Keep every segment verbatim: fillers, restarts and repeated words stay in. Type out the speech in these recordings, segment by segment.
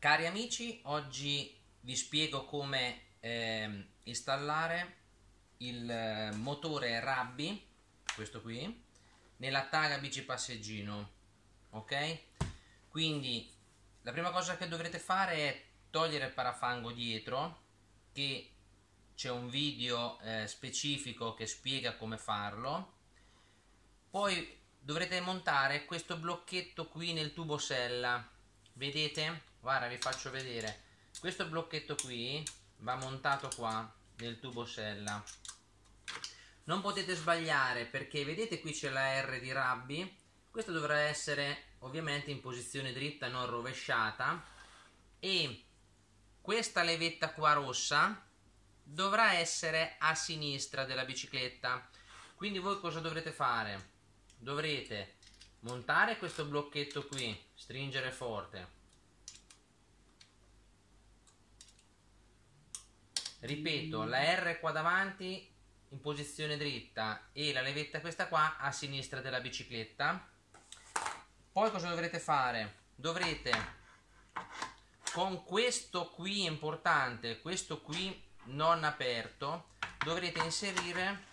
Cari amici, oggi vi spiego come ehm, installare il eh, motore Rabbi, questo qui, nella Targa bici passeggino, ok? Quindi la prima cosa che dovrete fare è togliere il parafango dietro, che c'è un video eh, specifico che spiega come farlo. Poi dovrete montare questo blocchetto qui nel tubo sella, vedete? Guarda, vi faccio vedere. Questo blocchetto qui va montato qua nel tubo sella. Non potete sbagliare, perché vedete qui c'è la R di Rabbi. Questa dovrà essere ovviamente in posizione dritta, non rovesciata, e questa levetta qua rossa dovrà essere a sinistra della bicicletta. Quindi voi cosa dovrete fare? Dovrete montare questo blocchetto qui, stringere forte, ripeto, la R qua davanti in posizione dritta e la levetta questa qua a sinistra della bicicletta. Poi cosa dovrete fare? Dovrete, con questo qui importante, questo qui non aperto, dovrete inserire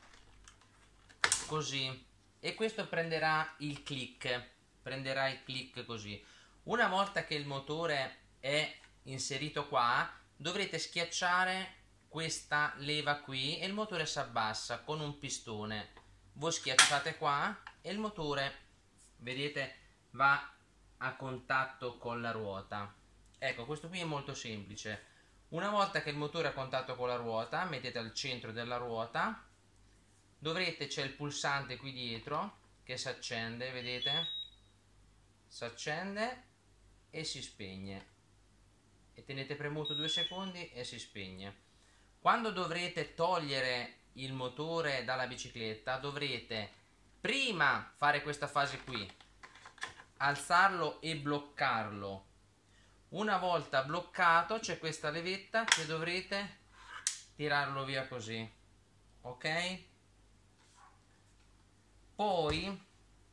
così, e questo prenderà il click, prenderà il click così. Una volta che il motore è inserito qua, dovrete schiacciare questa leva qui e il motore si abbassa con un pistone. Voi schiacciate qua e il motore, vedete, va a contatto con la ruota. Ecco, questo qui è molto semplice. Una volta che il motore è a contatto con la ruota, mettete al centro della ruota, dovrete, c'è il pulsante qui dietro che si accende, vedete? Si accende e si spegne, e tenete premuto due secondi e si spegne. Quando dovrete togliere il motore dalla bicicletta, dovrete prima fare questa fase qui, alzarlo e bloccarlo. Una volta bloccato c'è questa levetta che dovrete tirarlo via così, ok? Poi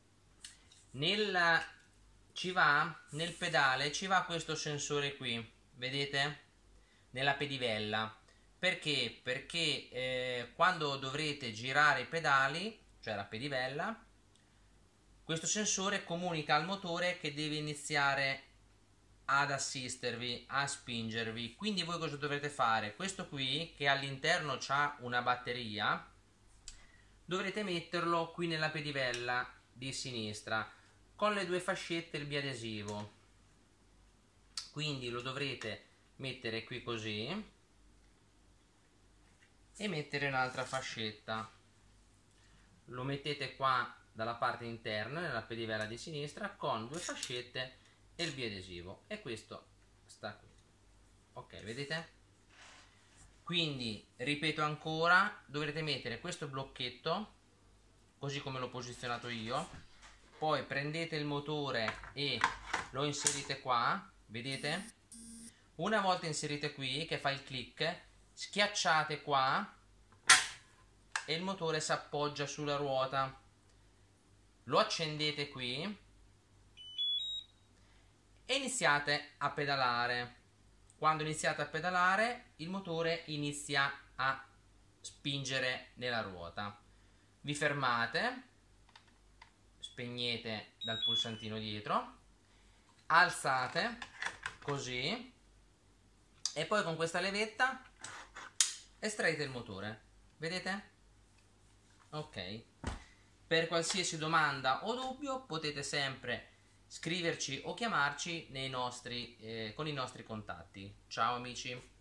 nel, ci va, nel pedale ci va questo sensore qui, vedete? Nella pedivella. Perché? Perché eh, quando dovrete girare i pedali, cioè la pedivella, questo sensore comunica al motore che deve iniziare ad assistervi, a spingervi. Quindi voi cosa dovrete fare? Questo qui, che all'interno c'ha una batteria, dovrete metterlo qui nella pedivella di sinistra con le due fascette e il biadesivo. Quindi lo dovrete mettere qui così e mettere un'altra fascetta. Lo mettete qua dalla parte interna nella pedivella di sinistra con due fascette e il biadesivo, e questo sta qui, ok, vedete? Quindi ripeto ancora, dovrete mettere questo blocchetto così come l'ho posizionato io, poi prendete il motore e lo inserite qua, vedete? Una volta inserite qui, che fa il click, schiacciate qua e il motore si appoggia sulla ruota. Lo accendete qui e iniziate a pedalare. Quando iniziate a pedalare, il motore inizia a spingere nella ruota. Vi fermate, spegnete dal pulsantino dietro, alzate così e poi con questa levetta estraete il motore, vedete? Ok. Per qualsiasi domanda o dubbio potete sempre scriverci o chiamarci nei nostri, eh, con i nostri contatti. Ciao amici!